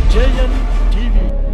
JN TV।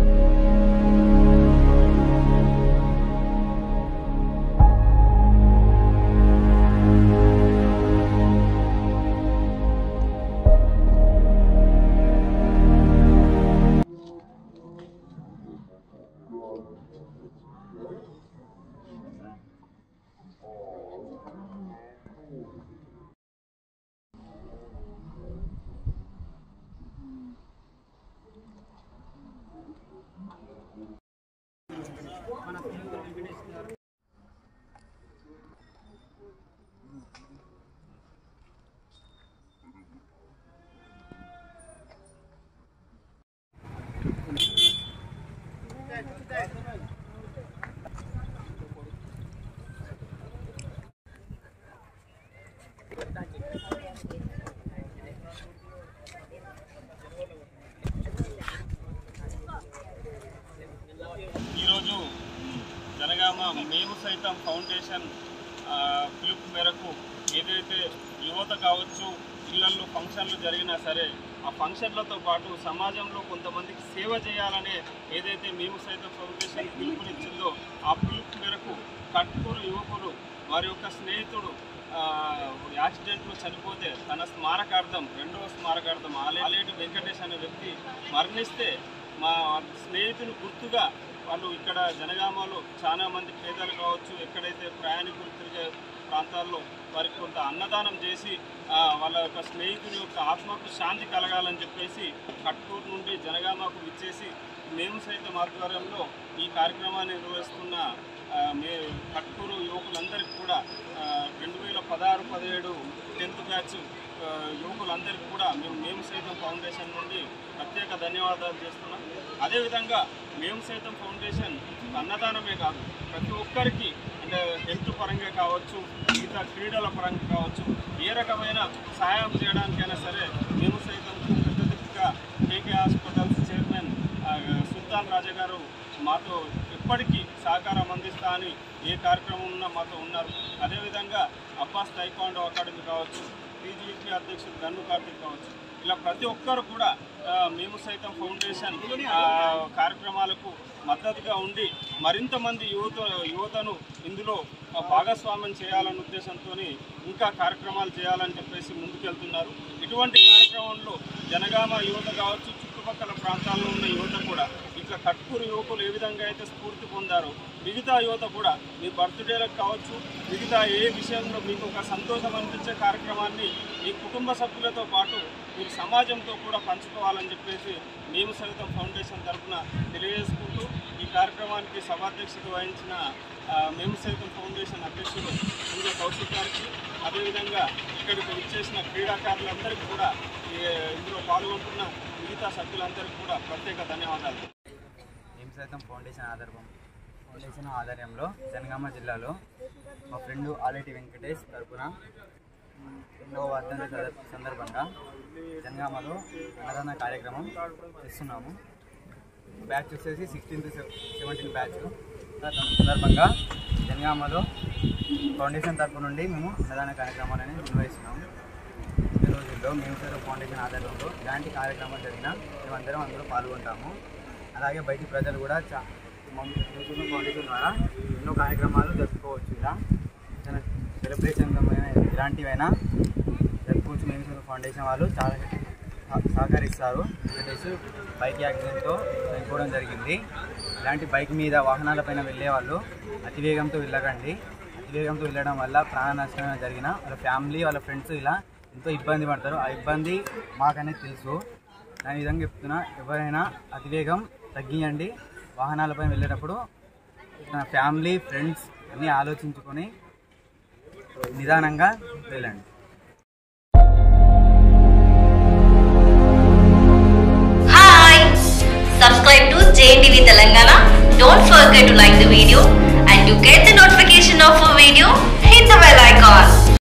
Janagama మేము సైతం foundation పిలుపు మేరకు ఏదైతే యువత కావచ్చు ఇళ్లలో ఫంక్షన్లు జరిగినా సరే ఆ ఫంక్షన్లతో పాటు సమాజంలో కొంతమందికి సేవ చేయాలనే ఏదైతే మేము సైతం ఫౌండేషన్ పిలుపునిచ్చిందో ఆ పిలుపు మేరకు కట్కూరు యువకులు వారి యొక్క స్నేహితుడు యాక్సిడెంట్లో చనిపోతే తన స్మారకార్థం రెండవ స్మారకార్థం ఆలేటి వెంకటేష్ అనే వ్యక్తి మరణిస్తే మా స్నేహితుని గుర్తుగా వాళ్ళు ఇక్కడ జనగామలో చాలా మంది పేదలు కావచ్చు ఎక్కడైతే ప్రయాణికులు తిరిగే ప్రాంతాల్లో వారికి కొంత అన్నదానం చేసి వాళ్ళ యొక్క స్నేహితుని యొక్క ఆత్మకు శాంతి కలగాలని చెప్పేసి కట్కూరు నుండి జనగామకు విచ్చేసి మేము సైతం ఆధ్వర్యంలో ఈ కార్యక్రమాన్ని నిర్వహిస్తున్న కట్కూరు యువకులందరికీ కూడా 2016-17 10th బ్యాచ్ యువకులందరికీ కూడా మేము సైతం ఫౌండేషన్ నుండి ప్రత్యేక ధన్యవాదాలు చేస్తున్నాం. అదేవిధంగా మేము సైతం ఫౌండేషన్ అన్నదానమే కాదు ప్రతి ఒక్కరికి అంటే హెల్త్ పరంగా కావచ్చు మిగతా క్రీడల పరంగా కావచ్చు ఏ రకమైన సహాయం చేయడానికైనా సరే మేము సైతం పెద్ద దిక్కుగా కేకే హాస్పిటల్స్ చైర్మన్ సుల్తాన్ రాజా గారు మాతో ఎప్పటికీ సహకారం అందిస్తా అని ఏ కార్యక్రమం ఉన్నా మాతో ఉన్నారు. అదేవిధంగా అబ్బాస్ టైక్వాండో అకాడమీ కావచ్చు టీజీపీ అధ్యక్షుడు గన్ను కార్తిక్ కావచ్చు ఇలా ప్రతి ఒక్కరు కూడా మేము సైతం ఫౌండేషన్ కార్యక్రమాలకు మద్దతుగా ఉండి మరింత మంది యువతను ఇందులో భాగస్వామ్యం చేయాలనే ఉద్దేశంతో ఇంకా కార్యక్రమాలు చేయాలని చెప్పేసి ముందుకెళ్తున్నారు. ఇటువంటి కార్యక్రమంలో జనగామ యువత కావచ్చు చుట్టుపక్కల ప్రాంతాల్లో ఉన్న యువత కూడా ఇట్లా కట్కూరు యువకులు ఏ విధంగా అయితే స్ఫూర్తి పొందారో మిగతా యువత కూడా మీ బర్త్డేలకు కావచ్చు మిగతా ఏ విషయంలో మీకు ఒక సంతోషం అనిపించే కార్యక్రమాన్ని మీ కుటుంబ సభ్యులతో పాటు మీరు సమాజంతో కూడా పంచుకోవాలని చెప్పేసి మేము సైతం ఫౌండేషన్ తరఫున తెలియజేసుకుంటూ ఈ కార్యక్రమానికి సభాధ్యక్షత వహించిన మేము సైతం ఫౌండేషన్ అధ్యక్షుడు సంజయ్ కౌశిక్ గారికి అదేవిధంగా ఇక్కడికి విచ్చేసిన క్రీడాకారులందరికీ కూడా ఇందులో పాల్గొంటున్న మిగతా సభ్యులందరికీ కూడా ప్రత్యేక ధన్యవాదాలు. మేము సైతం ఫౌండేషన్ ఆధ్వర్యంలో జనగామ జిల్లాలో మా ఫ్రెండ్ ఆలేటి వెంకటేష్ తరఫున 2వ వర్ధంతి సందర్భంగా జనగామలో అన్నదాన కార్యక్రమం చేస్తున్నాము. బ్యాచ్ వచ్చేసి 16th to 17th బ్యాచ్. సందర్భంగా జనగామలో ఫౌండేషన్ తరఫు నుండి మేము అన్నదాన కార్యక్రమాలని నిర్వహిస్తున్నాము. ఈ రోజుల్లో మేము సైతం ఫౌండేషన్ ఆధ్వర్యంలో ఇలాంటి కార్యక్రమాలు జరిగినా మేమందరం అందులో పాల్గొంటాము. అలాగే బయటి ప్రజలు కూడా ఫౌండేషన్ ద్వారా ఎన్నో కార్యక్రమాలు జరుపుకోవచ్చు. ఇలా సెలబ్రేషన్ ఇలాంటివైనా జరుపుకోవచ్చు. మేము ఫౌండేషన్ వాళ్ళు చాలా సహకరిస్తారు. బైక్ యాక్సిడెంట్తో చనిపోవడం జరిగింది. ఇలాంటి బైక్ మీద వాహనాలపైన వెళ్ళే వాళ్ళు అతివేగంతో వెళ్ళకండి. అతివేగంతో వెళ్ళడం వల్ల ప్రాణ నష్టం జరిగిన వాళ్ళ ఫ్యామిలీ వాళ్ళ ఫ్రెండ్స్ ఇలా ఎంతో ఇబ్బంది పడతారు. ఆ ఇబ్బంది మాకనేది తెలుసు. దాని విధంగా చెప్తున్నా, ఎవరైనా అతివేగం తగ్గియండి. వాహనాలపై వెళ్ళేటప్పుడు నా ఫ్యామిలీ ఫ్రెండ్స్ అన్నీ ఆలోచించుకొని నిదానంగా వెళ్ళండి. Subscribe to JNTV Telangana. Don't forget to like the video and to get the notification of a video, hit the bell icon.